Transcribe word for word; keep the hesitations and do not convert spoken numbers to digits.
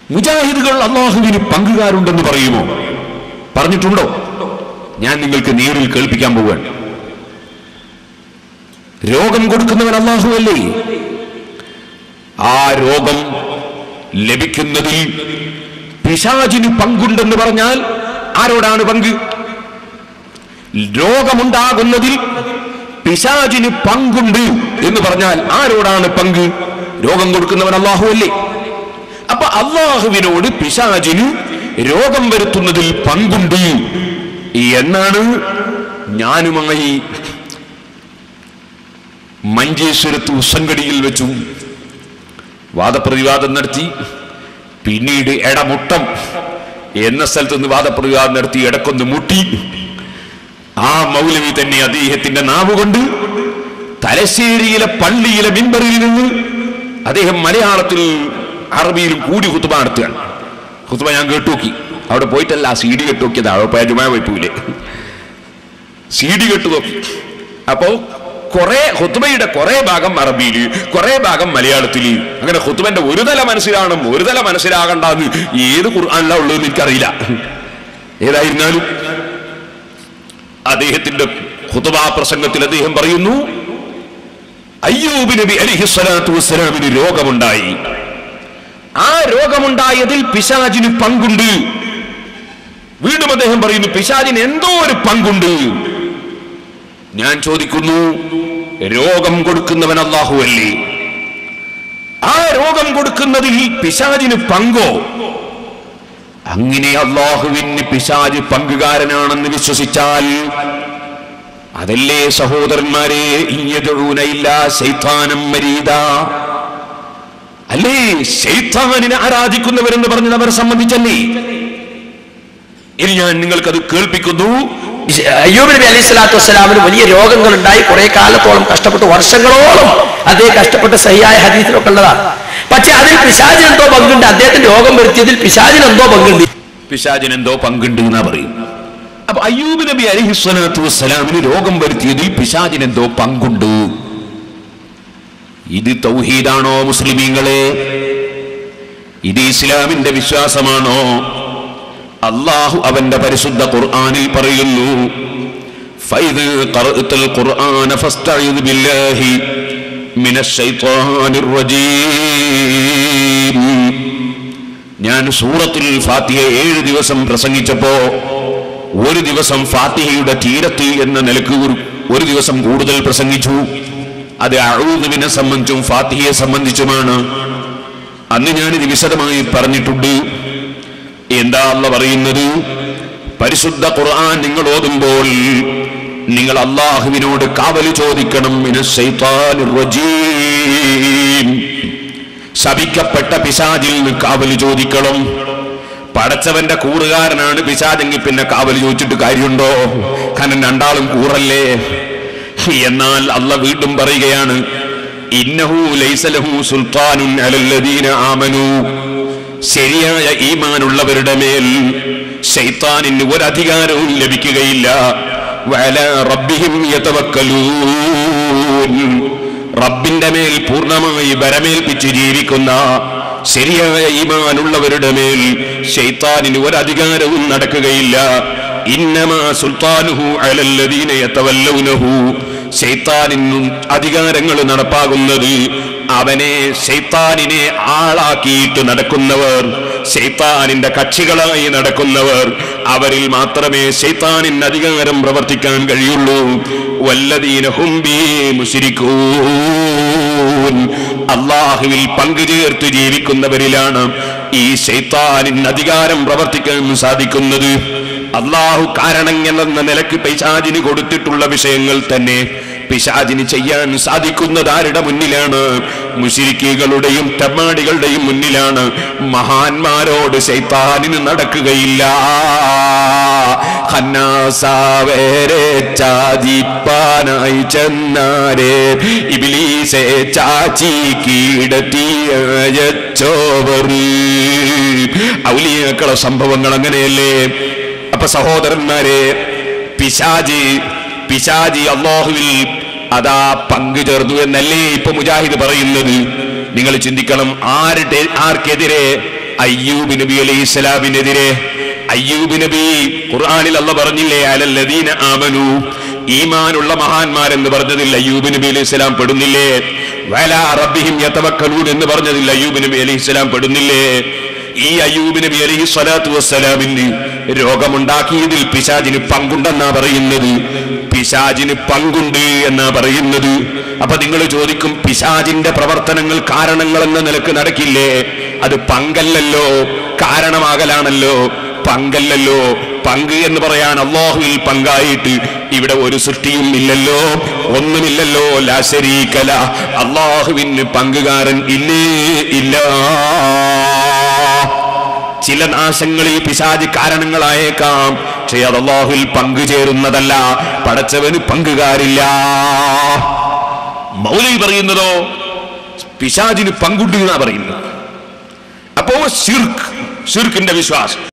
മുജാഹിദുകൾ അള്ളാഹുവിന് പങ്കുകാരുണ്ടെന്ന് പറയുമോ? പറഞ്ഞിട്ടുണ്ടോ? ഞാൻ നിങ്ങൾക്ക് നേരിൽ കേൾപ്പിക്കാൻ പോവുകയാണ്. രോഗം കൊടുക്കുന്നവൻ അള്ളാഹു അല്ലേ? ആ രോഗം ലഭിക്കുന്നതിൽ പിശാചിന് പങ്കുണ്ടെന്ന് പറഞ്ഞാൽ ആരോടാണ് പങ്ക്? രോഗമുണ്ടാകുന്നതിൽ പിശാചിന് പങ്കുണ്ട് എന്ന് പറഞ്ഞാൽ ആരോടാണ് പങ്ക്? രോഗം കൊടുക്കുന്നവൻ അള്ളാഹു അല്ലേ? അപ്പൊ അള്ളാഹുവിനോട് പിശാചിന് രോഗം വരുത്തുന്നതിൽ പങ്കുണ്ട് എന്നാണ് ഞാനുമായി മഞ്ചേശ്വരത്ത് ഉസങ്കടിയിൽ വെച്ചു വാദപ്രതിവാദം നടത്തി. പിന്നീട് എടമുട്ടം എന്ന സ്ഥലത്ത് നിന്ന് വാദപ്രതിവാദം നടത്തി ഇടക്കൊന്ന് മുട്ടി. ആ മൗലവി തന്നെ അദ്ദേഹത്തിന്റെ നാവുകൊണ്ട് തലശ്ശേരിയിലെ പള്ളിയിലെ മിമ്പറിൽ നിന്ന് അദ്ദേഹം മലയാളത്തിൽ അറബിയിലും കൂടി ഖുതുബ നടത്തുകയാണ്. ഖുതുബ ഞാൻ കേട്ടുനോക്കി. അവിടെ പോയിട്ടല്ല, സി ഡി കെട്ടു നോക്കിയതാ. അവിടെ ജുമാ പോയിപ്പോലെ സി ഡി കെട്ടു നോക്കി. അപ്പോ കുറെ ഖുതുബയുടെ കുറെ ഭാഗം അറബിയിൽ, കുറെ ഭാഗം മലയാളത്തിൽ. അങ്ങനെ ഖുതുബന്റെ ഒരു തല മനസ്സിലാകണം, ഒരു തല മനസ്സിലാകണ്ടെന്ന് ഏത് ഖുർആനിലാ ഉള്ളതെന്ന് എനിക്കറിയില്ല. ഏതായിരുന്നാലും അദ്ദേഹത്തിന്റെ ഖുതുബ പ്രസംഗത്തിൽ അദ്ദേഹം പറയുന്നു, അയ്യൂബ് നബി അലൈഹിസ്സലാത്തു വസ്സലാമിന് രോഗമുണ്ടായി. ആ രോഗമുണ്ടായതിൽ പിശാചിന് പങ്കുണ്ട്. വീണ്ടും അദ്ദേഹം പറയുന്നു, പിശാചിന് എന്തോ ഒരു പങ്കുണ്ട്. ഞാൻ ചോദിക്കുന്നു, രോഗം കൊടുക്കുന്നവൻ അല്ലാഹു അല്ലേ? ആ രോഗം കൊടുക്കുന്നതിൽ പിശാചിന് പങ്കോ? അങ്ങനെ അല്ലാഹുവിന് പിശാച് പങ്കുകാരനാണെന്ന് വിശ്വസിച്ചാൽ അതല്ലേ സഹോദരന്മാരെ, ഇയ്യദഊന ഇല്ലാ ശൈത്താനം മരീദാ, അല്ലേ ശൈത്താനിനെ ആരാധിക്കുന്നവരെന്ന് പറഞ്ഞത് അവർ സംബന്ധിച്ചല്ലേ? ഇനി ഞാൻ നിങ്ങൾക്കത് കേൾപ്പിക്കുന്നു. അയ്യൂബ് നബി അലൈഹി സ്വലാത്തു വസ്സലാമിന് വലിയ രോഗങ്ങൾ ഉണ്ടായി. കുറെ കാലത്തോളം കഷ്ടപ്പെട്ട്, വർഷങ്ങളോളം അദ്ദേഹം കഷ്ടപ്പെട്ട് സഹിയായ ഹദീസിലൊക്കെ ഉള്ളതാണ്. പക്ഷെ അതിൽ പിശാചിന് എന്തോ പങ്കുണ്ട്. അദ്ദേഹത്തിന് രോഗം വരുത്തിയതിൽ പിശാചിന് എന്തോ പങ്കുണ്ട്. പിശാചിന് എന്തോ പങ്കുണ്ട് എന്നാ പറയും. അപ്പൊ അയ്യൂബ് നബി അലൈഹി സ്വലാത്തു വസ്സലാമിന് രോഗം വരുത്തിയതിൽ പിശാചിന് എന്തോ പങ്കുണ്ട്. ഇത് തൗഹീദാണോ മുസ്ലിമീങ്ങളെ? ഇത് ഇസ്ലാമിന്റെ വിശ്വാസമാണോ? അല്ലാഹു അവന്റെ പരിശുദ്ധ ഖുർആനിൽ പറയുന്നു, ഫൈദ് ഖറഅതൽ ഖുർആന ഫസ്തഈദ് ബില്ലാഹി മിനശ് ശൈത്വാനിർ റജീം. ഞാൻ സൂറത്തുൽ ഫാത്തിഹ ഏഴ് ദിവസം പ്രസംഗിച്ചപ്പോ ഒരു ദിവസം ഫാത്തിഹയുടെ തീരത്ത് എന്ന നിലക്ക് ഒരു ദിവസം കൂടുതൽ പ്രസംഗിച്ചു. അത് അഊദുവിനെ സംബന്ധിച്ചും ഫാത്തിഹയെ സംബന്ധിച്ചുമാണ്. അന്ന് ഞാനിത് വിശദമായി പറഞ്ഞിട്ടുണ്ട്. എന്താ അല്ലാഹു പറയുന്നത്? പരിശുദ്ധ ഖുർആൻ നിങ്ങൾ ഓതുമ്പോൾ നിങ്ങൾ അല്ലാഹുവിനോട് കാവൽ ചോദിക്കണം. മിനശ് ശൈത്വാനിർ റജീം, ശപിക്കപ്പെട്ട പിശാചിൽ നിന്ന് കാവൽ ചോദിക്കണം. പടച്ചവന്റെ കൂറുകാരനാണ് പിശാചെങ്കിൽ പിന്നെ കാവൽ ചോദിച്ചിട്ട് കാര്യമുണ്ടോ? കാരണം രണ്ടാളും കൂറല്ലേ. എന്നാൽ അല്ലാഹു വീണ്ടും പറയുകയാണ്, ഇന്നഹു ലൈസ ലഹു സുൽത്താനുൻ അലല്ലദീന ആമനൂ, ശരിയായ ഈമാനുള്ളവരുടെ മേൽ ശൈത്താനിന് ഒരധികാരവും ലഭിക്കുകയില്ല. വഅലാ റബ്ബിഹിം യതവക്കലൂൻ, റബ്ബിന്റെ മേൽ പൂർണ്ണമായി ബരമേൽപ്പിച്ച് ജീവിക്കുന്ന ശരിയായ ഈമാനുള്ളവരുടെ മേൽ ശൈത്താനിന് ഒരധികാരവും നടക്കുകയില്ല. ഇന്നമാ സുൽത്താനുഹു അലല്ലദീന യതവല്ലൗനഹു, ശൈത്താനിന് അധികാരങ്ങൾ നടപ്പാകുന്നത് അവനെ ശൈത്താനിനെ ആളാക്കിയിട്ട് നടക്കുന്നവർ, ശൈത്താനിന്റെ കക്ഷികളായി നടക്കുന്നവർ, അവരിൽ മാത്രമേ ശൈത്താനിന് അധികാരം പ്രവർത്തിക്കാൻ കഴിയുള്ളൂ. വല്ലദീന ഹും ബിഹി മുശ്രികൂൻ, അല്ലാഹുവിൽ പങ്കുചേർത്ത് ജീവിക്കുന്നവരിലാണ് ഈ ശൈത്താനിന് അധികാരം പ്രവർത്തിക്കാൻ സാധിക്കുന്നത്. അല്ലാഹു കാരണം എന്ന നിലക്ക് പിശാചിന് കൊടുത്തിട്ടുള്ള വിഷയങ്ങൾ തന്നെ പിശാചിന് ചെയ്യാൻ സാധിക്കുന്നത് ആരുടെ മുന്നിലാണ്? മുശ്രിക്കുകളുടെയും തെമ്മാടികളുടെയും മുന്നിലാണ്. മഹാന്മാരോട് ശൈത്താനിന് നടക്കുകയില്ല. ഖന്നാസാവേരെ ചാജിപ്പാനായി ചെന്നാരെ ഇബ്ലീസെ ചാച്ചി കീടത്തിയച്ചോവർ. ഔലിയാക്കളെ സംഭവങ്ങൾ അങ്ങനെയല്ലേ? അപ്പൊ സഹോദരന്മാരെ, പിശാചി പിശാചി അല്ലാഹുവിൽ അതാ പങ്കു ചേർന്നു എന്നല്ലേ ഇപ്പൊ മുജാഹിദ് പറയുന്നത്? നിങ്ങൾ ചിന്തിക്കണം, ആരുടെ ആർക്കെതിരെ? അയ്യൂബ് നബി അലൈഹിസ്സലാമിനെതിരെ. അയ്യൂബ് നബി ഖുർആനിൽ അല്ലാഹ് പറഞ്ഞില്ലേ, അലല്ലദീന ആമനു, ഈമാനുള്ള മഹാന്മാരെന്ന് പറഞ്ഞതിൽ അയ്യൂബ് നബി അലൈഹിസ്സലാം പെടുന്നില്ലേ? വലാ റബ്ബിഹിം യതവക്കലൂൻ എന്ന് പറഞ്ഞതിൽ അയ്യൂബ് നബി അലൈഹിസ്സലാം പെടുന്നില്ലേ? ഈ അയ്യൂബ് നബി അലൈഹി സ്വലാത്തു വസ്സലാമിന് രോഗമുണ്ടാക്കിയതിൽ പിശാചിന് പങ്കുണ്ടെന്നാ പറയുന്നത്. പിശാചിന് പങ്കുണ്ട് എന്നാ പറയുന്നത്. അപ്പൊ നിങ്ങൾ ചോദിക്കും, പിശാചിന്റെ പ്രവർത്തനങ്ങൾ കാരണങ്ങൾ എന്ന നിലക്ക് നടക്കില്ലേ? അത് പങ്കല്ലല്ലോ, കാരണമാകലാണല്ലോ, പങ്കല്ലല്ലോ. പങ്ക് എന്ന് പറയാൻ അല്ലാഹുവിൽ പങ്കായിട്ട് ഇവിടെ ഒരു സൃഷ്ടിയും ഇല്ലല്ലോ, ഒന്നുമില്ലല്ലോ. ലാ ശരീക ലഹ്, അല്ലാഹുവിന് പങ്കുകാരൻ ഇല്ലേ ഇല്ല. ചില നാശങ്ങളിൽ പിശാച് കാരണങ്ങളായേക്കാം, പക്ഷേ അത് അല്ലാഹുവിൽ പങ്കുചേരുന്നതല്ല. പടച്ചവന് പങ്കുകാരില്ല. മൗലവി പറയുന്നതോ പിശാചിന് പങ്കുണ്ട് എന്നാ പറയുന്നത്. അപ്പോ ശിർക്ക്, ശിർക്കിന്റെ വിശ്വാസം.